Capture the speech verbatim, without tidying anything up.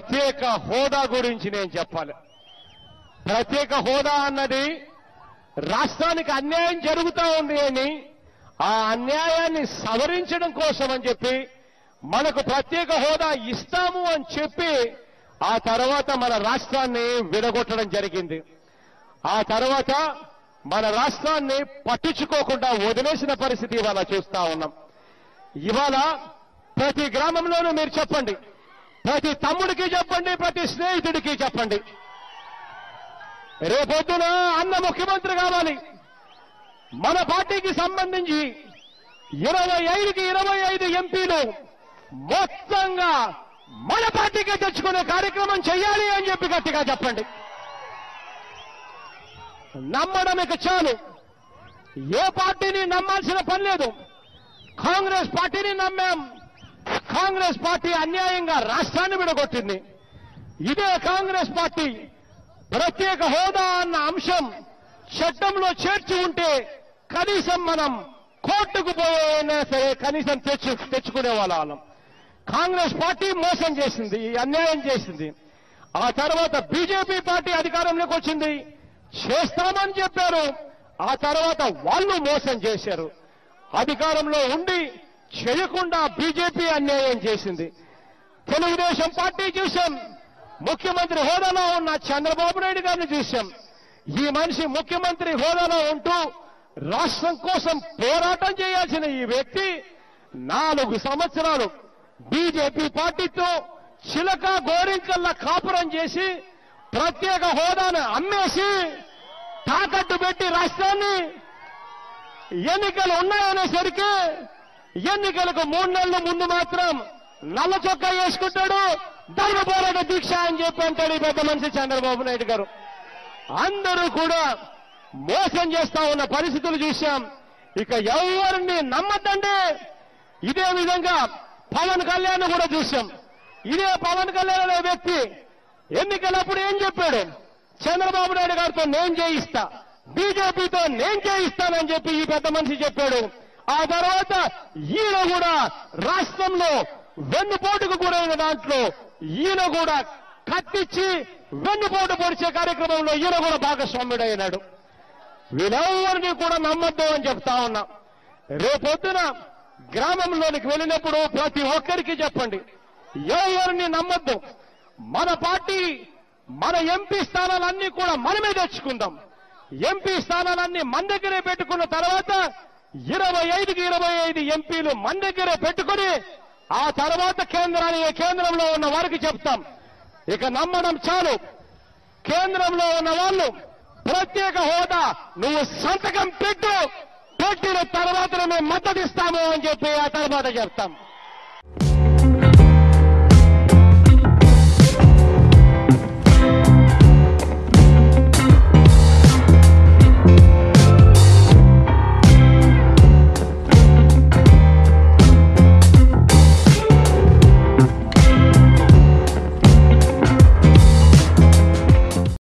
ప్రత్యేక హోదా గురించి నేను చెప్పాలి. ప్రత్యేక హోదా అన్నది రాష్ట్రానికి అన్యాయం జరుగుతూ ఉంది అని, ఆ అన్యాయాన్ని సవరించడం కోసం అని చెప్పి మనకు ప్రత్యేక హోదా ఇస్తాము అని చెప్పి ఆ తర్వాత మన రాష్ట్రాన్ని విడగొట్టడం జరిగింది. ఆ తర్వాత మన రాష్ట్రాన్ని పట్టించుకోకుండా వదిలేసిన పరిస్థితి ఇవాళ చూస్తా ఉన్నాం. ఇవాళ ప్రతి గ్రామంలోనూ మీరు చెప్పండి, ప్రతి తమ్ముడికి చెప్పండి, ప్రతి స్నేహితుడికి చెప్పండి, రేపొద్దున అన్న ముఖ్యమంత్రి కావాలి. మన పార్టీకి సంబంధించి ఇరవై ఐదుకి ఇరవై ఐదు ఎంపీలు మొత్తంగా మన పార్టీకి తెచ్చుకునే కార్యక్రమం చేయాలి అని చెప్పి గట్టిగా చెప్పండి. నమ్మడం ఇక చాలు. ఏ పార్టీని నమ్మాల్సిన పని లేదు. కాంగ్రెస్ పార్టీని నమ్మాం. కాంగ్రెస్ పార్టీ అన్యాయంగా రాష్ట్రాన్ని విడగొట్టింది. ఇదే కాంగ్రెస్ పార్టీ ప్రత్యేక హోదా అన్న అంశం చట్టంలో చేర్చి ఉంటే కనీసం మనం కోర్టుకు పోయినా సరే కనీసం తెచ్చు తెచ్చుకునే వాళ్ళం. కాంగ్రెస్ పార్టీ మోసం చేసింది, అన్యాయం చేసింది. ఆ తర్వాత బీజేపీ పార్టీ అధికారంలోకి వచ్చింది, చేస్తామని చెప్పారు. ఆ తర్వాత వాళ్ళు మోసం చేశారు. అధికారంలో ఉండి చేయకుండా బీజేపీ అన్యాయం చేసింది. తెలుగుదేశం పార్టీ చూశాం, ముఖ్యమంత్రి హోదాలో ఉన్న చంద్రబాబు నాయుడు గారిని చూశాం. ఈ మనిషి ముఖ్యమంత్రి హోదాలో ఉంటూ రాష్ట్రం కోసం పోరాటం చేయాల్సిన ఈ వ్యక్తి నాలుగు సంవత్సరాలు బీజేపీ పార్టీతో చిలక గోరింకల్లా కాపురం చేసి ప్రత్యేక హోదాను అమ్మేసి తాకట్టు పెట్టి రాష్ట్రాన్ని ఎన్నికలు ఉన్నాయనేసరికి ఎన్నికలకు మూడు నెలల ముందు మాత్రం నల్ల చొక్కా వేసుకుంటాడు, ధర్మ పోరాట దీక్ష అని చెప్పి అంటాడు ఈ పెద్ద మనిషి చంద్రబాబు నాయుడు గారు. అందరూ కూడా మోసం చేస్తా ఉన్న పరిస్థితులు చూశాం. ఇక ఎవరిని నమ్మద్దండి. ఇదే విధంగా పవన్ కళ్యాణ్ కూడా చూశాం. ఇదే పవన్ కళ్యాణ్ అనే వ్యక్తి ఎన్నికలప్పుడు ఏం చెప్పాడు? చంద్రబాబు నాయుడు గారితో నేను చేయిస్తా, బీజేపీతో నేను చేయిస్తానని చెప్పి ఈ పెద్ద మనిషి చెప్పాడు. ఆ తర్వాత ఈయన కూడా రాష్ట్రంలో వెన్నుపోటుకు గురైన దాంట్లో ఈయన కూడా కత్తిచ్చి వెన్నుపోటు పొడిచే కార్యక్రమంలో ఈయన కూడా భాగస్వామ్యుడైనాడు. వీళ్ళెవరిని కూడా నమ్మద్దు అని చెప్తా ఉన్నా. రేపొద్దున గ్రామంలోనికి వెళ్ళినప్పుడు ప్రతి ఒక్కరికి చెప్పండి, ఎవరిని నమ్మద్దు. మన పార్టీ మన ఎంపీ స్థానాలన్నీ కూడా మనమే తెచ్చుకుందాం. ఎంపీ స్థానాలన్నీ మన దగ్గరే పెట్టుకున్న తర్వాత ఇరవై ఐదుకి ఇరవై ఐదు ఎంపీలు మన దగ్గరే పెట్టుకుని ఆ తర్వాత కేంద్రాన్ని కేంద్రంలో ఉన్న వారికి చెప్తాం. ఇక నమ్మడం చాలు. కేంద్రంలో ఉన్న వాళ్ళు ప్రత్యేక హోదా నువ్వు సంతకం పెట్టు, పెట్టిన తర్వాత మేము మద్దతు ఇస్తాము అని చెప్పి ఆ తర్వాత చెప్తాం.